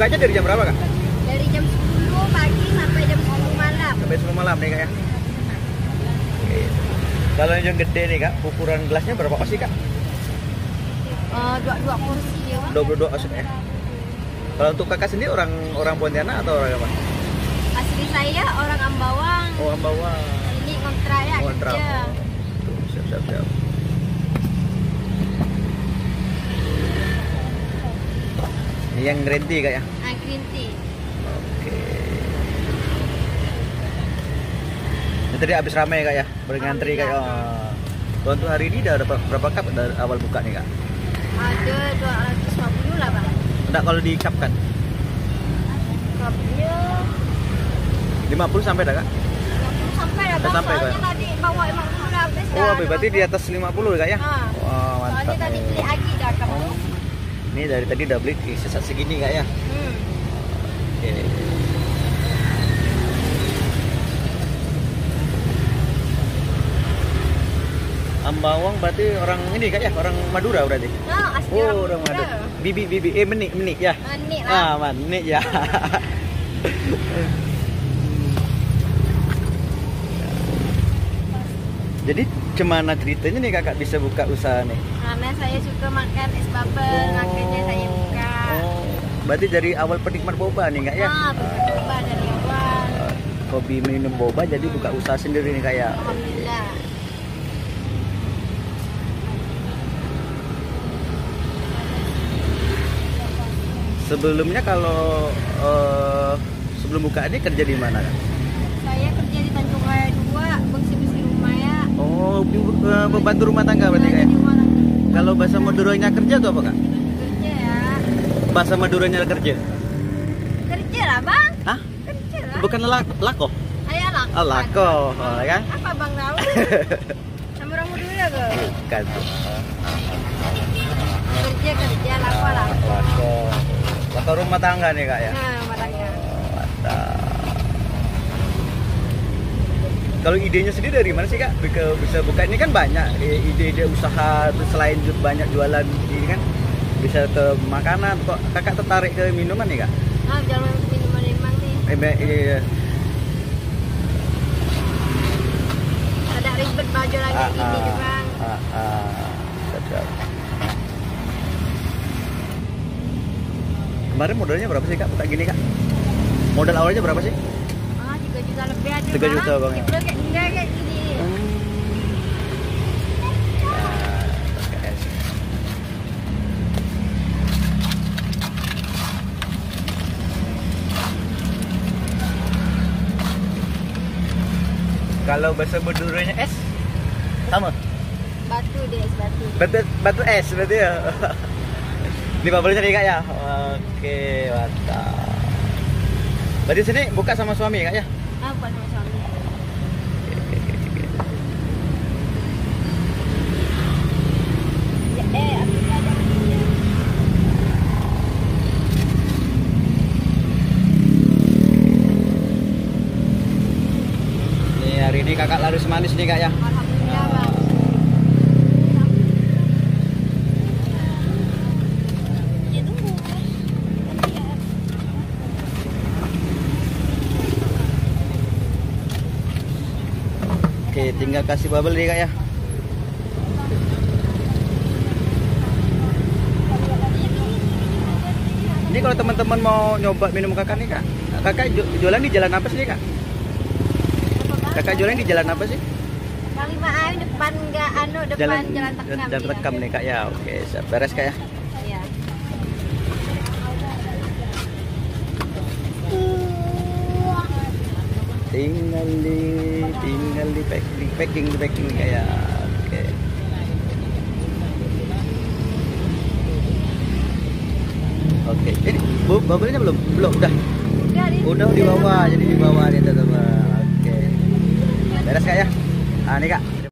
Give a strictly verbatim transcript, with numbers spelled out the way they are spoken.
Bukanya dari jam berapa kak? Dari jam sepuluh pagi sampai jam sepuluh malam. Sampai sepuluh malam nih kak ya. Oke. Kalau yang gede nih kak, ukuran gelasnya berapa porsi kak? Uh, dua dua kursi ya. dua puluh dua porsi ya. Kalau untuk kakak sendiri orang orang Pontianak atau orang apa? Asli saya orang Ambawang. Oh Ambawang. Ini kontrak ya Kontrak. kerja. Tuh, siap siap siap. Ini yang green tea kak ya? Ah, green tea. Oke. Ini tadi habis ramai kak ya? Berngantri kak ya? Oh. Tuh, untuk hari ini udah ada berapa cup dari awal buka nih kak? Ada dua ratus lima puluh lah bang. Enggak kalau di cup kan? Cupnya lima puluh sampai dah kak? lima puluh sampai lah bang. Sampai, Soalnya Kak? tadi bawa lima puluh dah habis dah. Oh berarti di atas lima puluh kak ya? Ah. Wah mantap. Soalnya tadi beli lagi dah kamu. Oh. Ini dari tadi udah beli sesat segini kak ya? Hmm. Oke. Ambawang berarti orang ini kak ya? Orang Madura berarti? Nah, asli Oh orang orang Madura. Madura. Bibi bibi eh menik menik ya? Manik Ah lah. manik ya. Jadi gimana ceritanya nih kakak bisa buka usaha nih? Karena saya suka makan es bubble, makanya saya buka. Oh, berarti dari awal penikmat boba nih kak ya? Ah, coba dari awal. Hobi minum boba jadi buka usaha sendiri nih kak ya? Alhamdulillah. Sebelumnya kalau uh, sebelum buka ini kerja di mana kak? Saya kerja di Tanjung Raya dua, bersih-bersih rumah ya. Oh, uh, pembantu rumah tangga berarti kak ya? Di rumah tangga. Kalau bahasa Maduranya kerja tuh apa kak? Kerja ya. Bahasa Maduranya kerja? Kerja lah bang. Hah? Kerja lah. Bukan lak lako? Ayah lah. Oh, lako, oh, ya kan? Apa bang tahu? Sama orang Madura ke? Bukan. Kerja kerja lako lah. Lako. Lako rumah tangga nih kak ya? Nah, rumah tangga. Oh, mantap. Kalau idenya sendiri dari mana sih kak? Bisa, bisa buka ini kan banyak ide-ide usaha selain banyak jualan ini kan bisa ke makanan. Kok kakak tertarik ke minuman nih kak? Ah, jangan minuman lemang nih. Eh, iya. Ada ribet baju lagi Ah, gini ah, tuh bang. ah, ah. Siap. Kemarin modalnya berapa sih kak? Buka gini kak? Modal awalnya berapa sih? Ah, tiga juta lebih ada. tiga juta, Bang, ya? Kita kayak enggak kayak gini. Kalau bahasa Maduranya es sama? Batu deh, es batu. Batu, batu es berarti ya? Ini bubble-nya nih kak ya? Oke, mantap. Berarti sini buka sama suami kak ya? Ah, bukan sama suami. Ya, eh, aku ada dia. Nih hari ini kakak laris manis nih kak ya? Alhamdulillah bang. Ya tunggu. Oke, tinggal kasih bubble nih kak ya? Ini kalau teman-teman mau nyoba minum kakak nih kak, kakak ju- jualan di jalan apa sih kak? Kakak jualan di jalan apa sih? Kali A depan enggak anu depan jalan, Tekam. Jalan Tekam nih kak ya. Oke, siap, beres kak ya. Iya. Tinggal di tinggal di packing packing di packing nih kak ya. Oke. Oke, ini bu bubble-nya belum? Belum, udah. Udah di. Udah di bawah, jadi di bawah nih teman-teman. Oke. Beres kak ya. Ah, nih kak.